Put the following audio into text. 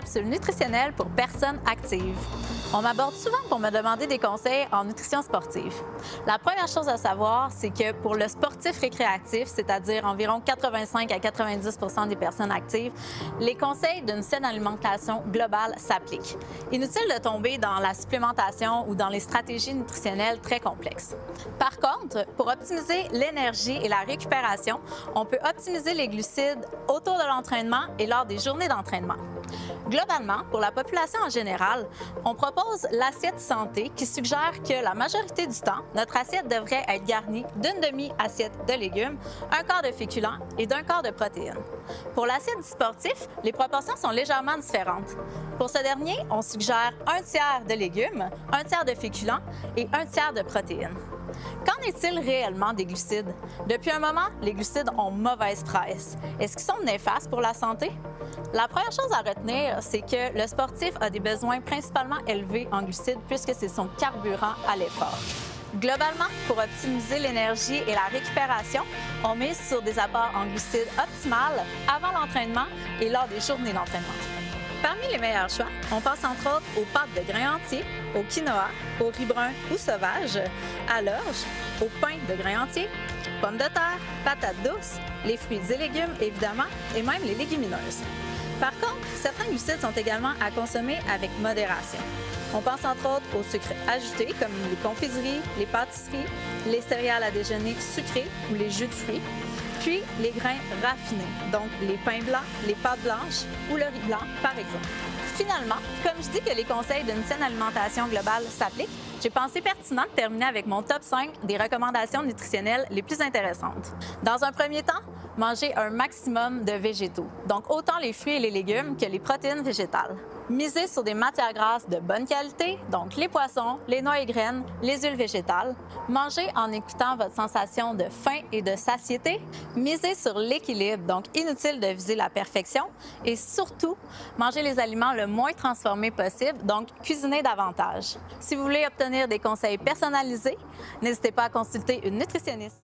capsule nutritionnelle pour personnes actives. On m'aborde souvent pour me demander des conseils en nutrition sportive. La première chose à savoir, c'est que pour le sportif récréatif, c'est-à-dire environ 85 à 90 des personnes actives, les conseils d'une saine alimentation globale s'appliquent. Inutile de tomber dans la supplémentation ou dans les stratégies nutritionnelles très complexes. Par contre, pour optimiser l'énergie et la récupération, on peut optimiser les glucides autour de l'entraînement et lors des journées d'entraînement. Globalement, pour la population en général, on propose l'assiette santé qui suggère que la majorité du temps, notre assiette devrait être garnie d'une demi-assiette de légumes, un quart de féculents et d'un quart de protéines. Pour l'assiette du sportif, les proportions sont légèrement différentes. Pour ce dernier, on suggère un tiers de légumes, un tiers de féculents et un tiers de protéines. Qu'en est-il réellement des glucides? Depuis un moment, les glucides ont mauvaise presse. Est-ce qu'ils sont néfastes pour la santé? La première chose à retenir, c'est que le sportif a des besoins principalement élevés en glucides puisque c'est son carburant à l'effort. Globalement, pour optimiser l'énergie et la récupération, on mise sur des apports en glucides optimales avant l'entraînement et lors des journées d'entraînement. Parmi les meilleurs choix, on pense entre autres aux pâtes de grains entiers, au quinoa, au riz brun ou sauvage, à l'orge, au pain de grains entiers, pommes de terre, patates douces, les fruits et légumes évidemment, et même les légumineuses. Par contre, certains glucides sont également à consommer avec modération. On pense entre autres aux sucres ajoutés comme les confiseries, les pâtisseries, les céréales à déjeuner sucrées ou les jus de fruits, puis les grains raffinés, donc les pains blancs, les pâtes blanches ou le riz blanc, par exemple. Finalement, comme je dis que les conseils d'une saine alimentation globale s'appliquent, j'ai pensé pertinent de terminer avec mon top 5 des recommandations nutritionnelles les plus intéressantes. Dans un premier temps, mangez un maximum de végétaux, donc autant les fruits et les légumes que les protéines végétales. Misez sur des matières grasses de bonne qualité, donc les poissons, les noix et graines, les huiles végétales. Mangez en écoutant votre sensation de faim et de satiété. Misez sur l'équilibre, donc inutile de viser la perfection. Et surtout, mangez les aliments le moins transformés possible, donc cuisinez davantage. Si vous voulez obtenir des conseils personnalisés, n'hésitez pas à consulter une nutritionniste.